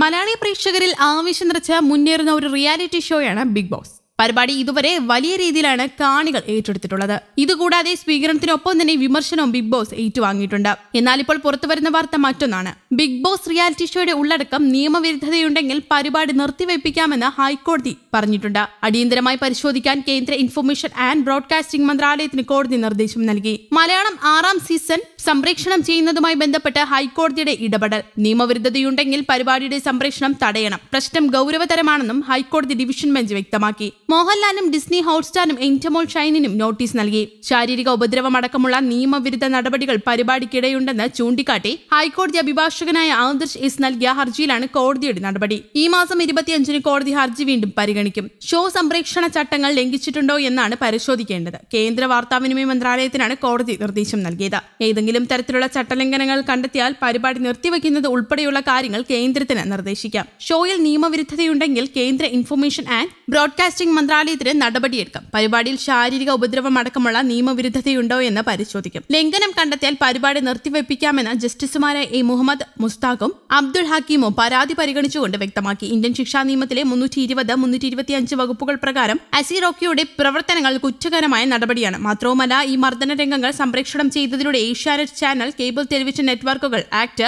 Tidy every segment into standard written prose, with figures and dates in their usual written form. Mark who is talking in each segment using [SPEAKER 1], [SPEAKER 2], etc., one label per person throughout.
[SPEAKER 1] മലയാളി പ്രേക്ഷകരിൽ ആവേശം നിറച്ച് മുന്നേറുന്ന ഒരു റിയാലിറ്റി ഷോയാണ് ബിഗ് ബോസ്. പരിപാടി ഇതുവരെ വലിയ രീതിയിലാണ് കാണികൾ ഏറ്റെടുത്തിട്ടുള്ളത്. ഇതുകൂടാതെ സ്വീകരണത്തിനൊപ്പം തന്നെ വിമർശനവും ബിഗ് ബോസ് ഏറ്റുവാങ്ങിയിട്ടുണ്ട്. എന്നാൽ ഇപ്പോൾ പുറത്തുവരുന്ന വാർത്ത മറ്റൊന്നാണ്. ബിഗ് ബോസ് റിയാലിറ്റി ഷോയുടെ ഉള്ളടക്കം നിയമവിരുദ്ധതയുണ്ടെങ്കിൽ പരിപാടി നിർത്തിവെപ്പിക്കാമെന്ന് ഹൈക്കോടതി പറഞ്ഞിട്ടുണ്ട്. അടിയന്തരമായി പരിശോധിക്കാൻ കേന്ദ്ര ഇൻഫർമേഷൻ ആൻഡ് ബ്രോഡ്കാസ്റ്റിംഗ് മന്ത്രാലയത്തിന് കോടതി നിർദ്ദേശം നൽകി. മലയാളം 6ാം സീസൺ സംപ്രേഷണം ചെയ്യുന്നതുമായി ബന്ധപ്പെട്ട് ഹൈക്കോടതിയുടെ ഇടപെടൽ. നിയമവിരുദ്ധതയുണ്ടെങ്കിൽ പരിപാടിയുടെ സംപ്രേഷണം തടയണം. പ്രശ്നം ഗൗരവതരമാണെന്നും ഹൈക്കോടതി ഡിവിഷൻ ബെഞ്ച് വ്യക്തമാക്കി. മോഹൻലാലിനും ഡിസ്നി ഹോട്ട്സ്റ്റാറിനും എൻറ്റമോൾ ഷൈനിനും നോട്ടീസ് നൽകി. ശാരീരിക ഉപദ്രവമടക്കമുള്ള നിയമവിരുദ്ധ നടപടികൾ പരിപാടിക്കിടെയുണ്ടെന്ന് ചൂണ്ടിക്കാട്ടി ഹൈക്കോടതി അഭിഭാഷകനായ ആദർശ് എസ് നൽകിയ ഹർജിയിലാണ് കോടതിയുടെ നടപടി. ഈ മാസം 25-ന് കോടതി ഹർജി വീണ്ടും പരിഗണിക്കും. ഷോ സംപ്രേഷണ ചട്ടങ്ങൾ ലംഘിച്ചിട്ടുണ്ടോ എന്നാണ് പരിശോധിക്കേണ്ടത്. കേന്ദ്ര വാർത്താവിനിമയ മന്ത്രാലയത്തിനാണ് കോടതി നിർദ്ദേശം നൽകിയത്. ഏതെങ്കിലും തരത്തിലുള്ള ചട്ടലംഘനങ്ങൾ കണ്ടെത്തിയാൽ പരിപാടി നിർത്തിവെക്കുന്നത് ഉൾപ്പെടെയുള്ള കാര്യങ്ങൾ കേന്ദ്രത്തിന് നിർദ്ദേശിക്കാം. ഷോയിൽ നിയമവിരുദ്ധതയുണ്ടെങ്കിൽ കേന്ദ്ര ഇൻഫർമേഷൻ ആൻഡ് ബ്രോഡ്കാസ്റ്റിംഗ് മന്ത്രാലയത്തിന് നടപടിയെടുക്കാം. പരിപാടിയിൽ ശാരീരിക ഉപദ്രവം അടക്കമുള്ള നിയമവിരുദ്ധതയുണ്ടോ എന്ന് പരിശോധിക്കും. ലംഘനം കണ്ടെത്തിയാൽ പരിപാടി നിർത്തിവെപ്പിക്കാമെന്ന് ജസ്റ്റിസുമാരായ എ മുഹമ്മദ് മുസ്താഖും അബ്ദുൾ ഹക്കീമും പരാതി പരിഗണിച്ചുകൊണ്ട് വ്യക്തമാക്കി. ഇന്ത്യൻ ശിക്ഷാ നിയമത്തിലെ 320, 325 വകുപ്പുകൾ പ്രകാരം അസിറോക്കിയുടെ പ്രവർത്തനങ്ങൾ കുറ്റകരമായ നടപടിയാണ്. മാത്രവുമല്ല, ഈ മർദ്ദന രംഗങ്ങൾ സംപ്രേഷണം ചെയ്തതിലൂടെ ഏഷ്യാനെറ്റ് ചാനൽ, കേബിൾ ടെലിവിഷൻ നെറ്റ്വർക്കുകൾ ആക്ട്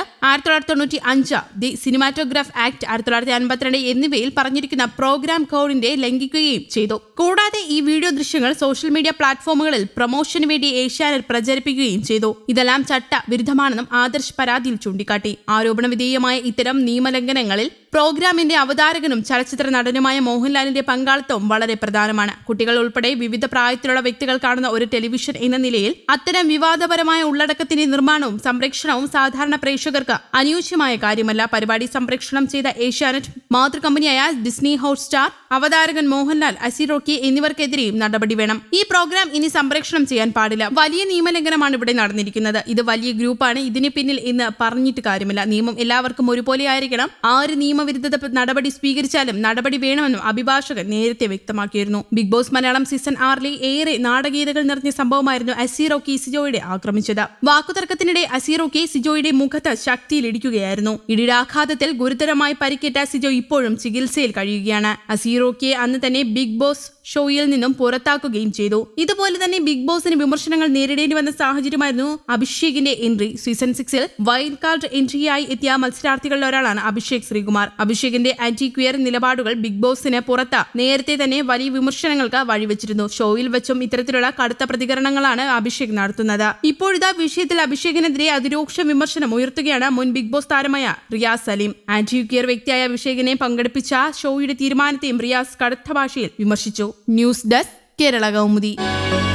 [SPEAKER 1] 1995, ദി സിനിമാറ്റോഗ്രാഫ് ആക്ട് 1952 എന്നിവയിൽ പറഞ്ഞിരിക്കുന്ന പ്രോഗ്രാം കോഡിന്റെ ലംഘിക്കുകയും ചെയ്തു. കൂടാതെ ഈ വീഡിയോ ദൃശ്യങ്ങൾ സോഷ്യൽ മീഡിയ പ്ലാറ്റ്ഫോമുകളിൽ പ്രൊമോഷന് വേണ്ടി ഏഷ്യാനെറ്റ് പ്രചരിപ്പിക്കുകയും ചെയ്തു. ഇതെല്ലാം ചട്ട വിരുദ്ധമാണെന്നും ആദർശ് പരാതിയിൽ ചൂണ്ടിക്കാട്ടി. ആരോപണ വിധേയമായ ഇത്തരം നിയമലംഘനങ്ങളിൽ പ്രോഗ്രാമിന്റെ അവതാരകനും ചലച്ചിത്ര നടനുമായ മോഹൻലാലിന്റെ പങ്കാളിത്തവും വളരെ പ്രധാനമാണ്. കുട്ടികൾ ഉൾപ്പെടെ വിവിധ പ്രായത്തിലുള്ള വ്യക്തികൾ കാണുന്ന ഒരു ടെലിവിഷൻ എന്ന നിലയിൽ അത്തരം വിവാദപരമായ ഉള്ളടക്കത്തിന്റെ നിർമ്മാണവും സംപ്രേഷണവും സാധാരണ പ്രേക്ഷകർക്ക് അനുയോജ്യമായ കാര്യമല്ല. പരിപാടി സംപ്രേഷണം ചെയ്ത ഏഷ്യാനെറ്റ് മാതൃകമ്പനിയായ ഡിസ്നി ഹോട്ട്സ്റ്റാർ, അവതാരകൻ മോഹൻലാൽ, അസിറോക്കി എന്നിവർക്കെതിരെയും നടപടി വേണം. ഈ പ്രോഗ്രാം ഇനി സംപ്രേഷണം ചെയ്യാൻ പാടില്ല. വലിയ നിയമലംഘനമാണ് ഇവിടെ നടന്നിരിക്കുന്നത്. ഇത് വലിയ ഗ്രൂപ്പാണ് ഇതിന് പിന്നിൽ എന്ന് പറഞ്ഞിട്ട് കാര്യമില്ല. നിയമം എല്ലാവർക്കും ഒരുപോലെ ആയിരിക്കണം. ആര് നിയമവിരുദ്ധ നടപടി സ്വീകരിച്ചാലും നടപടി വേണമെന്നും അഭിഭാഷകൻ നേരത്തെ വ്യക്തമാക്കിയിരുന്നു. ബിഗ് ബോസ് മലയാളം സീസൺ 6-ലെ ഏറെ നാടകീയതകൾ നിറഞ്ഞ സംഭവമായിരുന്നു അസിറോക്കി സിജോയുടെ ആക്രമിച്ചത്. വാക്കുതർക്കത്തിനിടെ അസിറോക്കി സിജോയുടെ മുഖത്ത് ശക്തിയിലിടിക്കുകയായിരുന്നു. ഇടിയുടെ ആഘാതത്തിൽ ഗുരുതരമായി പരിക്കേറ്റ സിജോ ഇപ്പോഴും ചികിത്സയിൽ കഴിയുകയാണ്. അസിറോക്കിയെ അന്ന് തന്നെ ബിഗ് ബോസ് ഷോയിൽ നിന്നും പുറത്താക്കുകയും ചെയ്തു. ഇതുപോലെ തന്നെ ബിഗ് ബോസിന് വിമർശനങ്ങൾ നേരിടേണ്ടി വന്ന സാഹചര്യമായിരുന്നു അഭിഷേകിന്റെ എൻട്രി. സീസൺ 6-ൽ വൈൽഡ് കാർഡ് എൻട്രിയായി എത്തിയ മത്സരാർത്ഥികളിൽ ഒരാളാണ് അഭിഷേക് ശ്രീകുമാർ. അഭിഷേകിന്റെ ആന്റി ക്വിയർ നിലപാടുകൾ ബിഗ് ബോസിന് പുറത്ത് നേരത്തെ തന്നെ വലിയ വിമർശനങ്ങൾക്ക് വഴിവെച്ചിരുന്നു. ഷോയിൽ വെച്ചും ഇത്തരത്തിലുള്ള കടുത്ത പ്രതികരണങ്ങളാണ് അഭിഷേക് നടത്തുന്നത്. ഇപ്പോഴത്തെ വിഷയത്തിൽ അഭിഷേകിനെതിരെ അതിരൂക്ഷ വിമർശനം ഉയർത്തുകയാണ് മുൻ ബിഗ് ബോസ് താരമായ റിയാസ് സലീം. ആന്റി ക്വിയർ വ്യക്തിയായ അഭിഷേകിനെ പങ്കെടുപ്പിച്ച ഷോയുടെ തീരുമാനത്തെയും റിയാസ് കടുത്ത ഭാഷയിൽ വിമർശിച്ചു. News desk, Kerala Kaumudi.